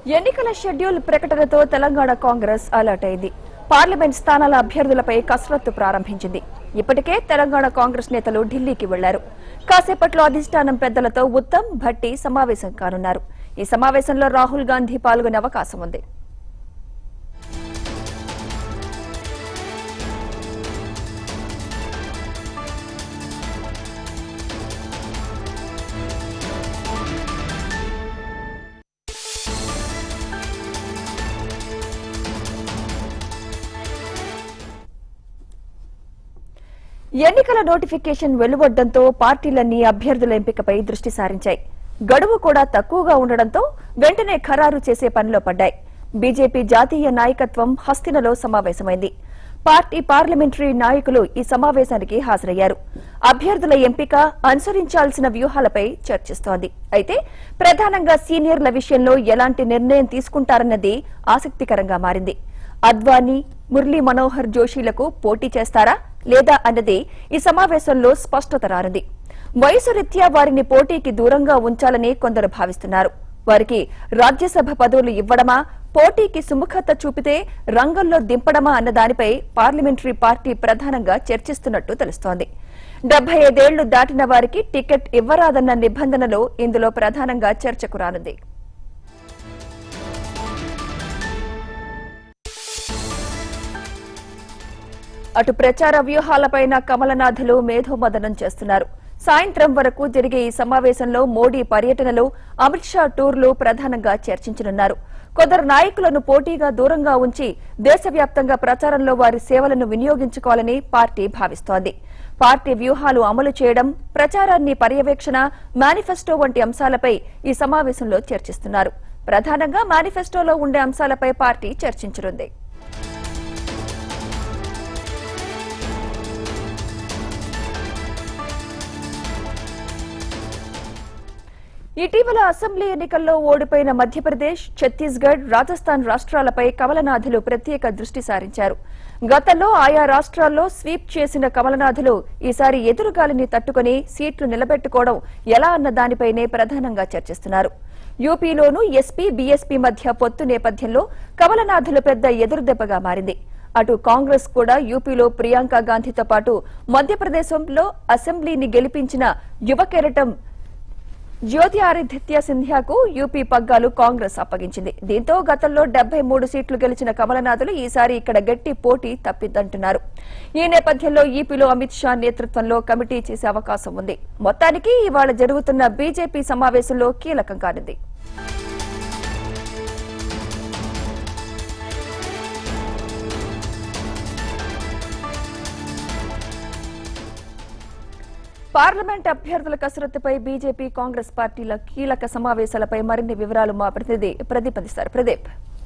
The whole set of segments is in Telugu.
ఎన్నికల షెడ్యూల్ ప్రకటనతో తెలంగాణ కాంగ్రెస్ అలర్ట్ అయింది. పార్లమెంట్ స్థానాల అభ్యర్థులపై కసరత్తు ప్రారంభించింది. ఇప్పటికే తెలంగాణ కాంగ్రెస్ నేతలు ఢిల్లీకి వెళ్లారు. కాసేపట్లో అధిష్టానం పెద్దలతో ఉత్తమ్, భట్టి సమావేశం కానున్నారు. ఈ సమావేశంలో రాహుల్ గాంధీ పాల్గొనే అవకాశం ఉంది. ఎన్నికల నోటిఫికేషన్ వెలువడడంతో పార్టీలన్నీ అభ్యర్థుల ఎంపికపై దృష్టి సారించాయి. గడువు కూడా తక్కువగా ఉండడంతో వెంటనే ఖరారు చేసే పనిలో పడ్డాయి. బీజేపీ జాతీయ నాయకత్వం హస్తినలో సమావేశమైంది. పార్టీ పార్లమెంటరీ నాయకులు ఈ సమావేశానికి హాజరయ్యారు. అభ్యర్థుల ఎంపిక, అనుసరించాల్సిన వ్యూహాలపై చర్చిస్తోంది. అయితే ప్రధానంగా సీనియర్ల విషయంలో ఎలాంటి నిర్ణయం తీసుకుంటారన్నది ఆసక్తికరంగా మారింది. అద్వానీ, మురళీ మనోహర్ జోషీలకు పోటీ చేస్తారా లేదా అన్నది ఈ సమావేశంలో స్పష్టత రానుంది. వయసు రీత్యా వారిని పోటీకి దూరంగా ఉంచాలని కొందరు భావిస్తున్నారు. వారికి రాజ్యసభ పదవులు ఇవ్వడమా, పోటీకి సుముఖత చూపితే రంగంలో దింపడమా అన్న దానిపై పార్లమెంటరీ పార్టీ ప్రధానంగా చర్చిస్తున్నట్టు తెలుస్తోంది. 75 ఏళ్లు దాటిన వారికి టికెట్ ఇవ్వరాదన్న నిబంధనలు ఇందులో ప్రధానంగా చర్చకు రానుంది. అటు ప్రచార వ్యూహాలపైన కమలనాథులు మేధోమథనం చేస్తున్నారు. సాయంత్రం వరకు జరిగే ఈ సమావేశంలో మోడీ పర్యటనలు, అమిత్ షా టూర్లు ప్రధానంగా చర్చించనున్నారు. కొందరు నాయకులను పోటీగా దూరంగా ఉంచి దేశవ్యాప్తంగా ప్రచారంలో వారి సేవలను వినియోగించుకోవాలని పార్టీ భావిస్తోంది. పార్టీ వ్యూహాలు అమలు చేయడం, ప్రచారాన్ని పర్యవేక్షణ, మేనిఫెస్టో వంటి అంశాలపై ఈ సమావేశంలో చర్చిస్తున్నారు. ప్రధానంగా మేనిఫెస్టోలో ఉండే అంశాలపై పార్టీ చర్చించనుంది. ఇటీవల అసెంబ్లీ ఎన్నికల్లో ఓడిపోయిన మధ్యప్రదేశ్, ఛత్తీస్గఢ్, రాజస్థాన్ రాష్ట్రాలపై కమలనాథులు ప్రత్యేక దృష్టి సారించారు. గతంలో ఆయా రాష్ట్రాల్లో స్వీప్ చేసిన కమలనాథులు ఈసారి ఎదురుగాలిని తట్టుకుని సీట్లు నిలబెట్టుకోవడం ఎలా అన్న దానిపైనే ప్రధానంగా చర్చిస్తున్నారు. యూపీలోనూ ఎస్పీ, బీఎస్పీ మధ్య పొత్తు నేపథ్యంలో కమలనాథులు పెద్ద ఎదురుదెబ్బగా మారింది. అటు కాంగ్రెస్ కూడా యూపీలో ప్రియాంక గాంధీతో పాటు మధ్యప్రదేశ్లో అసెంబ్లీని గెలిపించిన యువ కెరటం జ్యోతిరాదిత్య సింధియాకు యూపీ పగ్గాలు కాంగ్రెస్ అప్పగించింది. దీంతో గతంలో 73 సీట్లు గెలిచిన కమలనాథులు ఈసారి ఇక్కడ గట్టి పోటీ తప్పిద్దంటున్నారు. ఈ నేపథ్యంలో ఈపీలో అమిత్ షా నేతృత్వంలో కమిటీ చేసే అవకాశం ఉంది. మొత్తానికి ఇవాళ జరుగుతున్న బీజేపీ సమావేశంలో కీలకం కానుంది. పార్లమెంట్ అభ్యర్థుల కసరత్తుపై బీజేపీ, కాంగ్రెస్ పార్టీల కీలక సమావేశాలపై మరిన్ని వివరాలు మా ప్రతినిధి ప్రదీప్ అందిస్తారు. ప్రదీప్,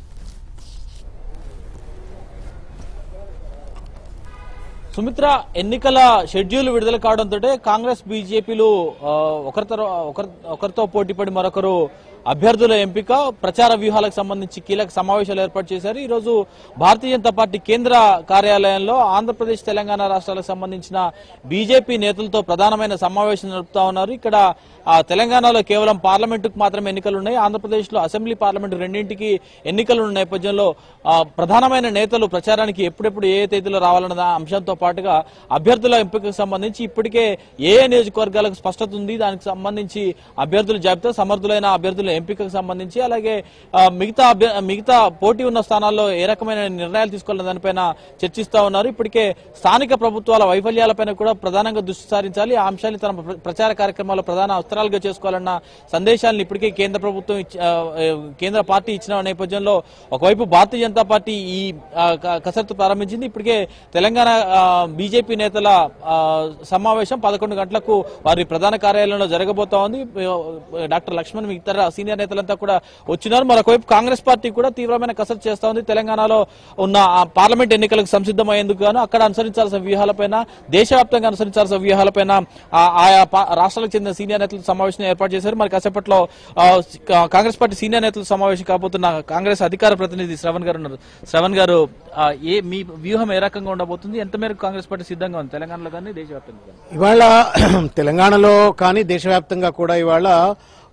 సుమిత్ర, ఎన్నికల షెడ్యూల్ విడుదల కావడంతో కాంగ్రెస్, బీజేపీలు ఒకరితో పోటీపడి మరొకరు అభ్యర్థుల ఎంపిక, ప్రచార వ్యూహాలకు సంబంధించి కీలక సమావేశాలు ఏర్పాటు చేశారు. ఈ రోజు భారతీయ జనతా పార్టీ కేంద్ర కార్యాలయంలో ఆంధ్రప్రదేశ్, తెలంగాణ రాష్ట్రాలకు సంబంధించిన బీజేపీ నేతలతో ప్రధానమైన సమావేశం జరుపుతా ఉన్నారు. ఇక్కడ తెలంగాణలో కేవలం పార్లమెంటుకు మాత్రమే ఎన్నికలు ఉన్నాయి. ఆంధ్రప్రదేశ్ లో అసెంబ్లీ, పార్లమెంటు రెండింటికి ఎన్నికలు ఉన్న నేపథ్యంలో ప్రధానమైన నేతలు ప్రచారానికి ఎప్పుడెప్పుడు ఏ తేదీలో రావాలన్న అంశంతో పాటుగా అభ్యర్థుల ఎంపికకు సంబంధించి ఇప్పటికే ఏ నియోజకవర్గాలకు స్పష్టత ఉంది, దానికి సంబంధించి అభ్యర్థుల జాబితా, సమర్థులైన అభ్యర్థుల ఎంపికకు సంబంధించి, అలాగే మిగతా పోటీ ఉన్న స్థానాల్లో ఏ రకమైన నిర్ణయాలు తీసుకోవాలన్న దానిపైన చర్చిస్తా ఉన్నారు. ఇప్పటికే స్థానిక ప్రభుత్వాల వైఫల్యాలపైన కూడా ప్రధానంగా దృష్టి సారించాలి, ఆ అంశాన్ని తన ప్రచార కార్యక్రమాల్లో ప్రధాన అస్త్రాలుగా చేసుకోవాలన్న సందేశాలను ఇప్పటికే కేంద్ర పార్టీ ఇచ్చిన నేపథ్యంలో ఒకవైపు భారతీయ జనతా పార్టీ ఈ కసరత్తు ప్రారంభించింది. ఇప్పటికే తెలంగాణ బీజేపీ నేతల సమావేశం 11 గంటలకు వారి ప్రధాన కార్యాలయంలో జరగబోతా ఉంది. డాక్టర్ లక్ష్మణ్, ఇతర సీనియర్ నేతలంతా కూడా వచ్చినారు. మరొకవైపు కాంగ్రెస్ పార్టీ కూడా తీవ్రమైన కసరత్తు చేస్తా ఉంది. తెలంగాణలో ఉన్న పార్లమెంట్ ఎన్నికలకు సంసిద్ధమయ్యేందుకు గాను అక్కడ అనుసరించాల్సిన వ్యూహాలపైన, దేశవ్యాప్తంగా అనుసరించాల్సిన వ్యూహాలపైన ఆయా రాష్ట్రాలకు చెందిన సీనియర్ నేతల సమావేశం ఏర్పాటు చేశారు. మరి కాసేపట్లో కాంగ్రెస్ పార్టీ సీనియర్ నేతల సమావేశం కాబోతున్న కాంగ్రెస్ అధికార ప్రతినిధి శ్రవణ్ గారు ఉన్నారు. శ్రవణ్ గారు, మీ వ్యూహం ఏ రకంగా ఉండబోతుంది? ఎంత మేరకు కాంగ్రెస్ పార్టీ సిద్ధంగా ఉంది తెలంగాణలో కానీ దేశవ్యాప్తంగా? ఇవాళ తెలంగాణలో కానీ దేశవ్యాప్తంగా కూడా ఇవాళ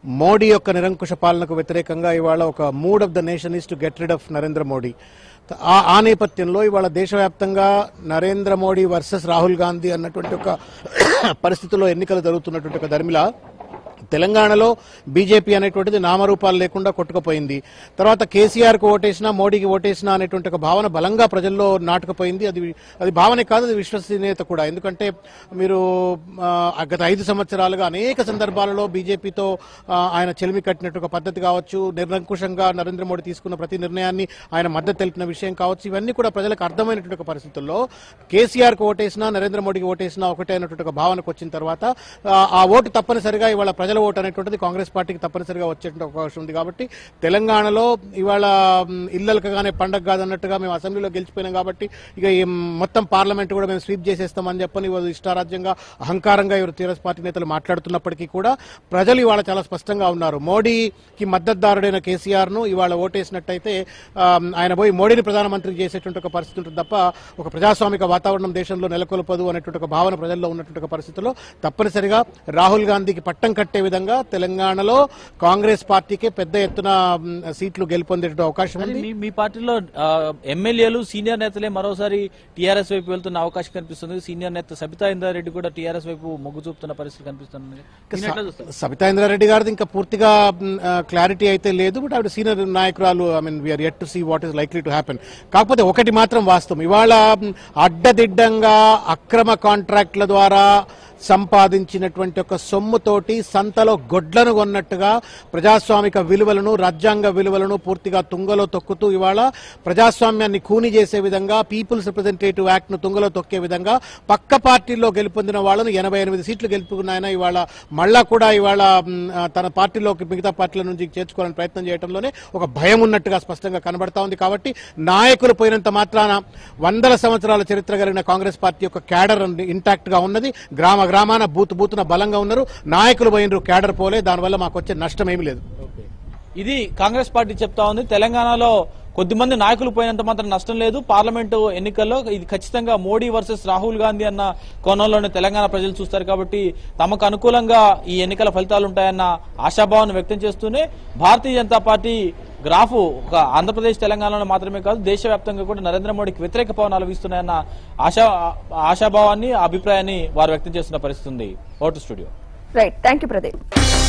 మోడీ యొక్క నిరంకుశ పాలనకు వ్యతిరేకంగా ఇవాళ ఒక mood of the nation is to get rid of Narendra Modi. ఆ నేపథ్యంలో ఇవాళ దేశవ్యాప్తంగా నరేంద్ర మోడీ వర్సెస్ రాహుల్ గాంధీ అన్నటువంటి ఒక పరిస్థితుల్లో ఎన్నికలు జరుగుతున్నటువంటి ఒక దరిమిలా తెలంగాణలో బీజేపీ అనేటువంటిది నామరూపాలు లేకుండా కొట్టుకుపోయింది. తర్వాత కేసీఆర్కు ఓటేసినా మోడీకి ఓటేసినా అనేటువంటి ఒక భావన బలంగా ప్రజల్లో నాటుకుపోయింది. అది భావనే కాదు, అది విశ్వసనీయత కూడా. ఎందుకంటే మీరు గత 5 సంవత్సరాలుగా అనేక సందర్భాలలో బీజేపీతో ఆయన చెలిమి కట్టినట్టు ఒక పద్ధతి కావచ్చు, నిరంకుశంగా నరేంద్ర మోడీ తీసుకున్న ప్రతి నిర్ణయాన్ని ఆయన మద్దతు తెలిపిన విషయం కావచ్చు, ఇవన్నీ కూడా ప్రజలకు అర్థమైనటువంటి ఒక పరిస్థితుల్లో కేసీఆర్కు ఓటేసినా నరేంద్ర మోడీకి ఓటేసినా ఒకటే అయినటువంటి ఒక భావనకు వచ్చిన తర్వాత ఆ ఓటు తప్పనిసరిగా ఇవాళ ప్రజల ఓటు అనేటువంటిది కాంగ్రెస్ పార్టీకి తప్పనిసరిగా వచ్చేటువంటి అవకాశం ఉంది. కాబట్టి తెలంగాణలో ఇవాళ ఇళ్ళకగానే పండగ కాదన్నట్టుగా మేము అసెంబ్లీలో గెలిచిపోయినాం కాబట్టి ఇక మొత్తం పార్లమెంట్ కూడా మేము స్వీప్ చేసేస్తామని చెప్పని ఇష్టారాజ్యంగా అహంకారంగా ఇవాళ టీఆర్ఎస్ పార్టీ నేతలు మాట్లాడుతున్నప్పటికీ కూడా ప్రజలు ఇవాళ చాలా స్పష్టంగా ఉన్నారు. మోడీకి మద్దతుదారుడైన కేసీఆర్ ను ఇవాళ ఓటేసినట్టయితే ఆయన పోయి మోడీని ప్రధానమంత్రి చేసేటువంటి ఒక పరిస్థితి ఉంటుంది తప్ప ఒక ప్రజాస్వామిక వాతావరణం దేశంలో నెలకొల్పదు అనేటువంటి ఒక భావన ప్రజల్లో ఉన్నటువంటి ఒక పరిస్థితుల్లో తప్పనిసరిగా రాహుల్ గాంధీకి పట్టం కట్టే విధంగా తెలంగాణలో కాంగ్రెస్ పార్టీకి పెద్ద ఎత్తున సీట్లు గెలుపొందే అవకాశం ఉంది. మీ పార్టీలో ఎమ్మెల్యేలు సీనియర్ నేతలే మరోసారి టీఆర్ఎస్ వైపు వెళ్తున్న అవకాశం కనిపిస్తుంది. సీనియర్ నేత సబితా ఇంద్రారెడ్డి కూడా టీఆర్ఎస్ వైపు మొగ్గు చూపుతున్న పరిస్థితి కనిపిస్తుంది. సబితా ఇంద్రారెడ్డి గారిది ఇంకా పూర్తిగా క్లారిటీ అయితే లేదు, బట్ ఆవిడ సీనియర్ నాయకురాలు. I mean we're yet to see what is likely to happen. కాకపోతే ఒకటి మాత్రం వాస్తవం, ఇవాళ అడ్డదిడ్డంగా అక్రమ కాంట్రాక్ట్ల ద్వారా సంపాదించినటువంటి ఒక సొమ్ముతోటి సంతలో గొడ్లను కొన్నట్టుగా ప్రజాస్వామిక విలువలను రాజ్యాంగ విలువలను పూర్తిగా తుంగలో తొక్కుతూ ఇవాళ ప్రజాస్వామ్యాన్ని కూని చేసే విధంగా పీపుల్స్ రిప్రజెంటేటివ్ యాక్ట్ ను తుంగలో తొక్కే విధంగా పక్క పార్టీల్లో గెలుపొందిన వాళ్ళను 88 సీట్లు గెలుపుకున్నాయన ఇవాళ మళ్ళా కూడా ఇవాళ తన పార్టీలోకి మిగతా పార్టీల నుంచి చేర్చుకోవాలని ప్రయత్నం చేయడంలోనే ఒక భయం ఉన్నట్టుగా స్పష్టంగా కనబడతా ఉంది. కాబట్టి నాయకులు పోయినంత మాత్రాన 100 సంవత్సరాల చరిత్ర కలిగిన కాంగ్రెస్ పార్టీ యొక్క క్యాడర్ ఇంటాక్ట్ గా ఉన్నది. గ్రామాన బూతున బలంగా ఉన్నారు. నాయకులు పోయినరు, క్యాడర్ పోలే. దానివల్ల మాకు వచ్చే నష్టం ఏమీ లేదు. ఇది కాంగ్రెస్ పార్టీ చెప్తా ఉంది. తెలంగాణలో కొద్దిమంది నాయకులు పోయినంత మాత్రం నష్టం లేదు. పార్లమెంటు ఎన్నికల్లో ఇది ఖచ్చితంగా మోడీ వర్సెస్ రాహుల్ గాంధీ అన్న కోణంలోనే తెలంగాణ ప్రజలు చూస్తారు. కాబట్టి తమకు అనుకూలంగా ఈ ఎన్నికల ఫలితాలు ఉంటాయన్న ఆశాభావాన్ని వ్యక్తం చేస్తూనే భారతీయ జనతా పార్టీ గ్రాఫ్ ఒక ఆంధ్రప్రదేశ్ తెలంగాణలో మాత్రమే కాదు దేశవ్యాప్తంగా కూడా నరేంద్ర మోడీకి వ్యతిరేక పవనాలు వీస్తున్నాయన్న ఆశాభావాన్ని అభిప్రాయాన్ని వారు వ్యక్తం చేస్తున్న పరిస్థితి ఉంది. ఓటు studio. Right, thank you Pradeep.